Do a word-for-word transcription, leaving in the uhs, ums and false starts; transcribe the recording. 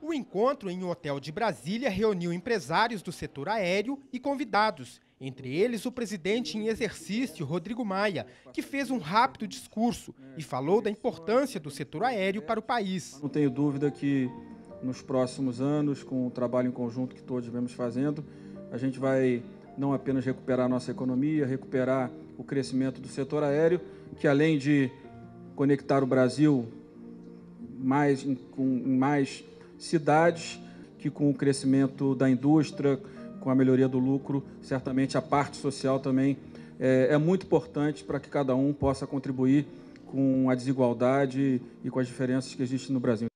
O encontro em um hotel de Brasília reuniu empresários do setor aéreo e convidados, entre eles o presidente em exercício, Rodrigo Maia, que fez um rápido discurso e falou da importância do setor aéreo para o país. Não tenho dúvida que nos próximos anos, com o trabalho em conjunto que todos vemos fazendo, a gente vai não apenas recuperar a nossa economia, recuperar o crescimento do setor aéreo, que além de conectar o Brasil mais, com mais cidades, que com o crescimento da indústria, com a melhoria do lucro, certamente a parte social também é, é muito importante para que cada um possa contribuir com a desigualdade e com as diferenças que existem no Brasil.